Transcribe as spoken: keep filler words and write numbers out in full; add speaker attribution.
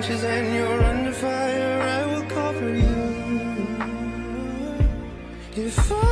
Speaker 1: inches and you're under fire, I will cover you. If I